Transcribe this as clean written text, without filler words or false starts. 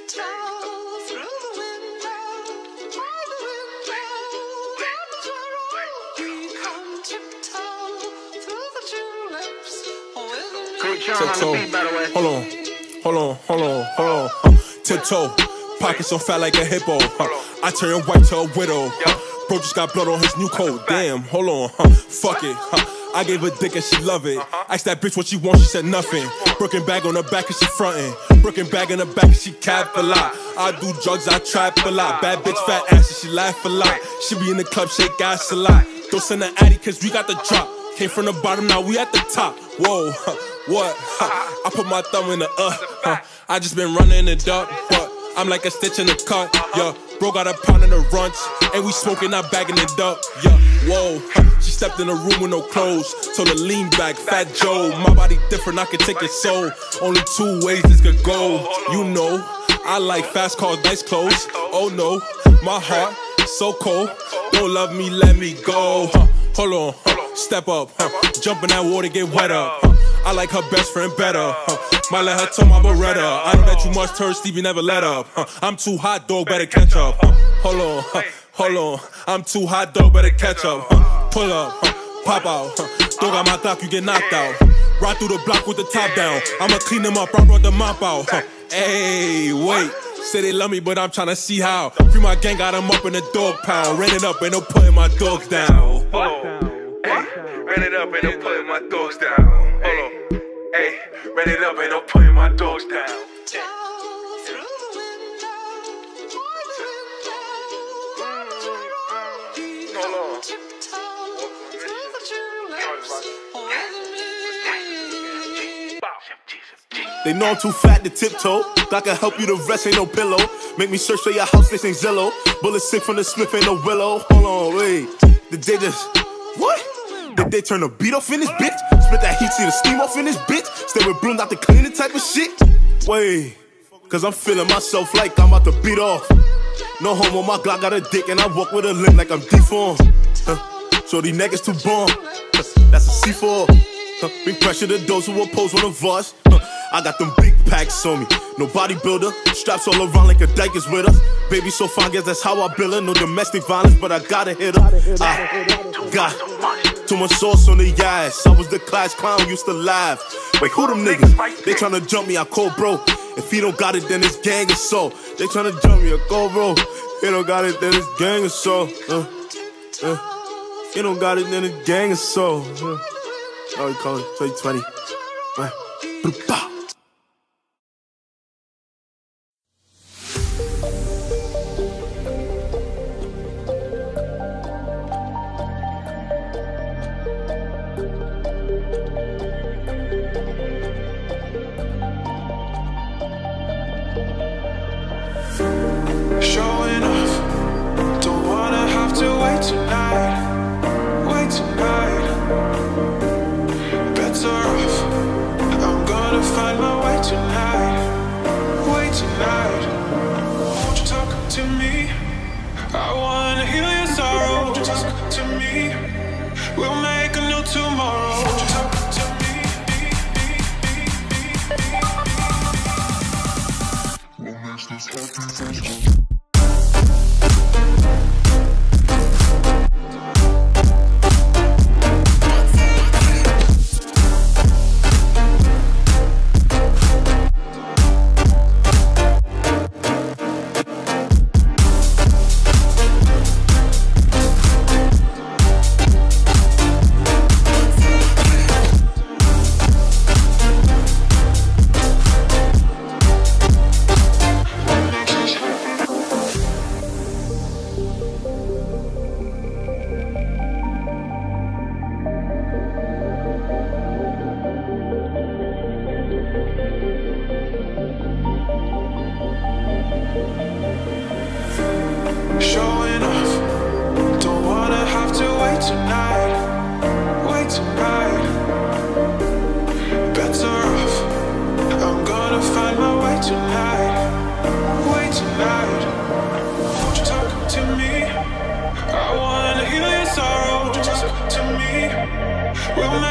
Tiptoe, hold on. Tiptoe, pockets so fat like a hippo. I turn white to a widow. Bro just got blood on his new coat. Damn, hold on, fuck it. I gave her dick and she love it. Asked that bitch what she want, she said nothing. Brooklyn bag on her back and she frontin'. Brooklyn bag in her back and she cap a lot. I do drugs, I trap a lot. Bad bitch, fat ass and she laugh a lot. She be in the club, shake ass a lot. Don't send her addy cause we got the drop. Came from the bottom, now we at the top. Whoa, what? I put my thumb in the I just been running it up, but I'm like a stitch in the cut, yeah. Bro got a pound in the runch, and we smoking, not bagging it up, yeah. Whoa, she stepped in the room with no clothes, told her lean back, Fat Joe. My body different, I can take it so. Only 2 ways this could go, you know. I like fast cars, nice clothes. Oh no, my heart so cold. Don't love me, let me go. Hold on, step up, jump in that water, get wet up. I like her best friend better. Might let her turn my Beretta. I know that you must turn Stevie, never let up. I'm too hot, dog, better catch up. Hold on. I'm too hot, dog, better catch up. Pull up, pop out. Dog got my Glock, you get knocked out. Ride through the block with the top down. I'ma clean them up, I brought the mop out. Hey, wait. Say they love me, but I'm tryna see how. Free my gang, got them up in the dog pound. Ran it up, ain't no putting my dogs down. Ran it up, ain't no putting my dogs down. Hold on. Hey, ran it up, ain't no putting my dogs down. Hold on. They know I'm too fat to tiptoe. I can help you, the rest ain't no pillow. Make me search for your house, this ain't Zillow. Bullets sick from the Smith, ain't no Willow. Hold on, wait. Did they just... What? Did they turn the beat off in this bitch? Spit that heat, see the steam off in this bitch? Stay with Bloom, not the cleaning type of shit? Wait, cause I'm feeling myself like I'm about to beat off. No homo, my Glock got a dick and I walk with a limp like I'm deformed. So these niggas too bomb. That's a C4. Bring pressure to those who oppose one of us. I got them big packs on me, no bodybuilder. Straps all around like a dyke is with us. Baby so fine, guess that's how I build her. No domestic violence, but I gotta hit her. I got too much sauce on the ass. I was the class clown, used to laugh. Wait, who them niggas? They tryna jump me, I call bro. If he don't got it, then it's gang assault. They tryna jump me, I call bro. He don't got it, then it's gang assault. He don't got it, then it's gang assault. Oh, you call it 2020. Showing off, don't wanna have to wait tonight. Better off, I'm gonna find my way tonight. Won't you talk to me? I wanna heal your sorrow. Won't you talk to me? We'll make a new tomorrow. Won't you talk to me? What makes this happy? Showing off, don't wanna have to wait tonight. Better off, I'm gonna find my way tonight. Won't you talk to me? I wanna heal your sorrow. Won't you talk to me? We'll